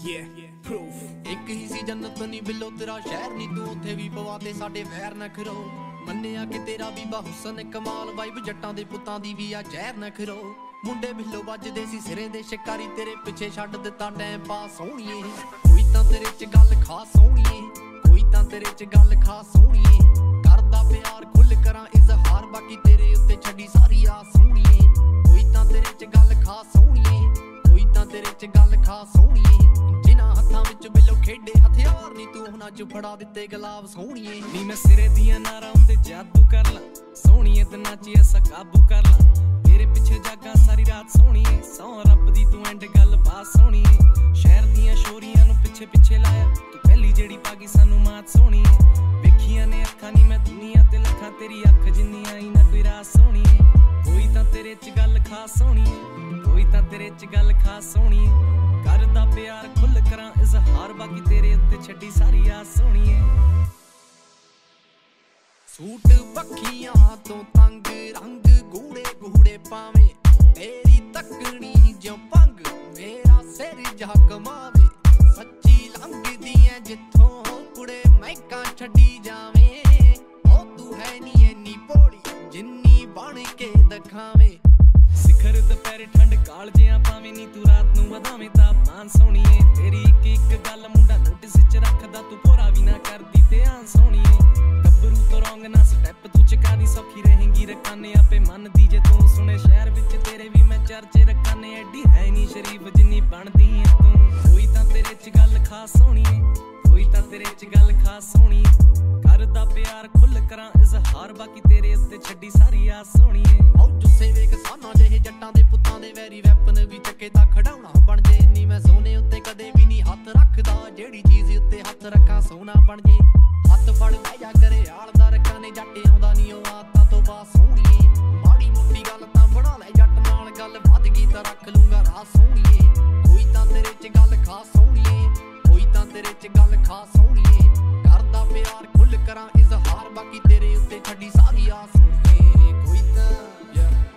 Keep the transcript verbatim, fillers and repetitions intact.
Yeah, proof. एक ही सी जन्नत नहीं बिलो तेरा शहर नहीं तू उत्थे भी पवा ते साडे वैर न खरो मन्निया कि तेरा भी हुसन कमाल वाइब जट्टां दे पुत्तां दी भी आ जहर न खरो मुंडे बिलो वजदे सी सिरे दे शिकारी तेरे पिछे छड्ड दित्ता टाइम पास सोहणीए कोई तां तेरे च गल खास सोहणीए कोई तां तेरे च गल खास सोहणीए करदा प्यार खुल करां इजहार बाकी तेरे उत्ते छड्डी सारी आस सोहणीए कोई तां तेरे च गल खास सोहणीए कोई तां तेरे च गल खास सोहणीए जिन्हां हत्थां विच बिलो खेडे हथियार नी तू हुणां च फड़ा दित्ते गुलाब सोहणीए नी मैं सिरे दियां नारां ते जादू कर ला सोहणीए ते नाची असा काबू कर ला तेरे पिछे जागा सारी रात सोहणीए सौ रब दी तू एंड गल बात सोहणीए शहर दियां शोरियां नू पिछे पिछे लाया तू पहली जेड़ी पागी सानू मात सोहणीए वेखियां ने अखां नी मैं दुनिया ते लखां तेरी अख जिन्नी आई ना कोई रात सोहणीए कोई तां तेरे च गल खास सोहणीए कोई तां तेरे च गल खास सोहणीए करदा प्यार खुल करां इजहार बाकी तेरे उत्ते छड्डी सारी आस सोहणीए सूट पखियां तो तंग रंग गूड़े गूड़े पावे तेरी तकनी जो पंग मेरा सिर जा कमावे सच्ची लंघदी ऐ जिथों कुड़े मैकां छड्डी जावे ओ तू है नी इन्नी भोली जिन्नी बन के दिखावे सिखर दुपहर ठंड कालजियां पावे नी तू रात नू वधावे तापमान सोहणीए तेरी एक एक गल मुंडा नोटिस च रखदा तू भोरा भी ना करदी ध्यान सोहणीए गब्बरू तो रौंग ना स्टैप तू चका दी सौखी रहेंगी रकाने आपे मन दी जे तू सुने शहर विच तेरे भी मैं चर्चे रकाने एडी है नी शरीफ जिन्नी बनदी ऐ तू कोई तां तेरे च गल खास सोहणीए कोई तां तेरे च गल खास सोहणीए करदा प्यार खुल करां इजहार बाकी तेरे उत्ते छड्डी सारी आस सोहणीए औ जुस्से वेख साना जेहे जट्टां दे पुत्तां दे वैरी वैपन भी चक्के दा खड़ाउणा बन जे नी मैं सोने उत्ते कदे भी नी हत्थ रखदा जेड़ी चीज उत्ते हत्थ रखां सोना बन जे हत्थ फड़ लै जा करे आलदा रखां ने जट आउंदा नी ओ आदतां तो बा सोहणीए माड़ी मोटी गल तां बना लै जट नाल गल वध गई तां रख लूंगा राह सोहणीए कोई तां तेरे च गल खास सोहणीए कोई तां तेरे च गल खास सोहणीए करदा प्यार खुल करां इजहार बाकी तेरे उत्ते छड्डी सारी आस सोहणीए कोई तां yeah